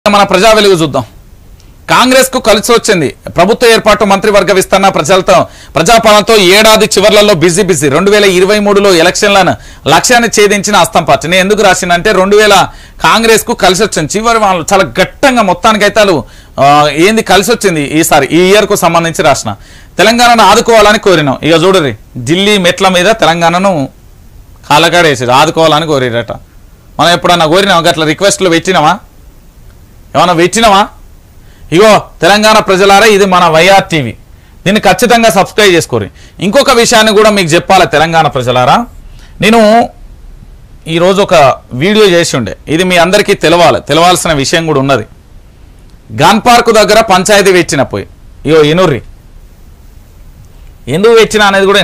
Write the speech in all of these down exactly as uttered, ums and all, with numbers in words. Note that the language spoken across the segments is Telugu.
మన ప్రజా వెలుగు చూద్దాం. కాంగ్రెస్ కు కలిసి వచ్చింది ప్రభుత్వ ఏర్పాటు, మంత్రివర్గ విస్తరణ, ప్రజలతో ప్రజాపాలనతో ఏడాది చివర్లలో బిజీ బిజీ. రెండు వేల ఇరవై మూడులో ఎలక్షన్లను లక్ష్యాన్ని ఛేదించిన అస్తం పార్టీని ఎందుకు రాసిందంటే రెండు వేల కాంగ్రెస్ కు కలిసి వచ్చింది. చివరి వాళ్ళు చాలా గట్టంగా మొత్తానికైతే ఏంది కలిసి వచ్చింది ఈసారి ఈ ఇయర్ కు సంబంధించి రాసిన. తెలంగాణను ఆదుకోవాలని కోరినాం. ఇక చూడరి ఢిల్లీ మెట్ల మీద తెలంగాణను కాలకాడేసారు, ఆదుకోవాలని కోరిరట. మనం ఎప్పుడన్నా కోరినామా? గట్ల రిక్వెస్ట్లు పెట్టినామా? ఏమన్నా పెట్టినామా? ఇగో తెలంగాణ ప్రజలారా, ఇది మన వైఆర్ టీవీ, దీన్ని ఖచ్చితంగా సబ్స్క్రైబ్ చేసుకోరు. ఇంకొక విషయాన్ని కూడా మీకు చెప్పాలి తెలంగాణ ప్రజలారా. నేను ఈరోజు ఒక వీడియో చేసి ఉండే, ఇది మీ అందరికీ తెలవాలి, తెలవాల్సిన విషయం కూడా ఉన్నది. గన్ పార్క్ దగ్గర పంచాయతీ వెచ్చిన పోయి ఇగో ఇనుర్రి ఎందుకు వెచ్చిన అనేది కూడా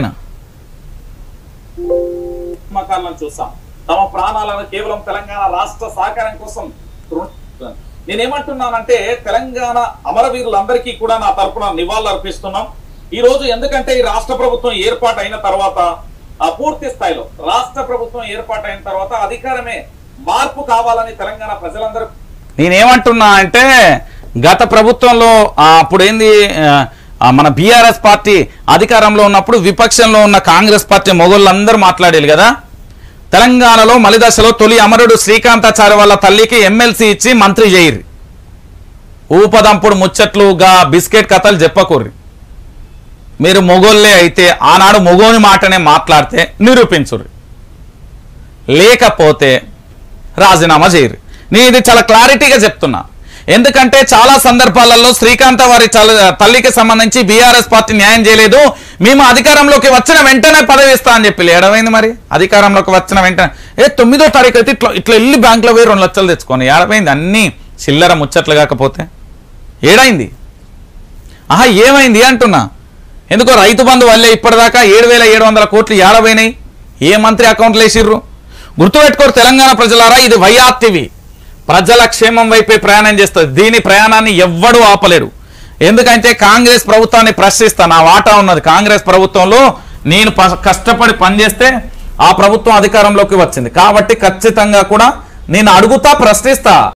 చూసాం. తమ ప్రాణాలను కేవలం తెలంగాణ రాష్ట్ర సహకారం కోసం. నేనేమంటున్నానంటే తెలంగాణ అమరవీరులందరికీ కూడా నా తరపున నివాళులు అర్పిస్తున్నాం ఈ రోజు. ఎందుకంటే ఈ రాష్ట్ర ప్రభుత్వం ఏర్పాటు అయిన తర్వాత పూర్తి స్థాయిలో రాష్ట్ర ప్రభుత్వం ఏర్పాటు అయిన తర్వాత అధికారమే మార్పు కావాలని తెలంగాణ ప్రజలందరూ. నేనేమంటున్నా అంటే గత ప్రభుత్వంలో అప్పుడు ఏంది, మన బీఆర్ఎస్ పార్టీ అధికారంలో ఉన్నప్పుడు విపక్షంలో ఉన్న కాంగ్రెస్ పార్టీ మొగోళ్ళందరూ మాట్లాడేది కదా. తెలంగాణలో మలిదశలో తొలి అమరుడు శ్రీకాంతాచారి వాళ్ళ తల్లికి ఎమ్మెల్సీ ఇచ్చి మంత్రి చేయరు. ఊపదంపుడు ముచ్చట్లుగా బిస్కెట్ కథలు చెప్పకూర్రి. మీరు మొగోళ్ళే అయితే ఆనాడు మొగోని మాటనే మాట్లాడితే నిరూపించుర్రి, లేకపోతే రాజీనామా చేయరు. నేను ఇది చాలా క్లారిటీగా చెప్తున్నా. ఎందుకంటే చాలా సందర్భాలలో శ్రీకాంత వారి తల్లికి సంబంధించి బీఆర్ఎస్ పార్టీ న్యాయం చేయలేదు, మేము అధికారంలోకి వచ్చిన వెంటనే పదవి ఇస్తా అని చెప్పి ఏడవైంది. మరి అధికారంలోకి వచ్చిన వెంటనే ఏ తొమ్మిదో తారీఖు అయితే ఇట్లా ఇట్లా వెళ్ళి బ్యాంకులో పోయి రెండు లక్షలు తెచ్చుకొని ఏడవైంది. అన్ని చిల్లర ముచ్చట్లు కాకపోతే ఏడైంది. ఆహా ఏమైంది అంటున్నా. ఎందుకో రైతు బంధు వల్లే ఇప్పటిదాకా ఏడు వేల ఏడు వందల కోట్లు ఏడవైనాయి. ఏ మంత్రి అకౌంట్లు వేసిర్రు? గుర్తుపెట్టుకోరు తెలంగాణ ప్రజలారా, ఇది వైఆర్ టీవీ ప్రజల క్షేమం వైపే ప్రయాణం చేస్తుంది. దీని ప్రయాణాన్ని ఎవ్వడూ ఆపలేరు. ఎందుకంటే కాంగ్రెస్ ప్రభుత్వాన్ని ప్రశ్నిస్తా, నా వాటా ఉన్నది కాంగ్రెస్ ప్రభుత్వంలో. నేను కష్టపడి పనిచేస్తే ఆ ప్రభుత్వం అధికారంలోకి వచ్చింది కాబట్టి ఖచ్చితంగా కూడా నేను అడుగుతా, ప్రశ్నిస్తా.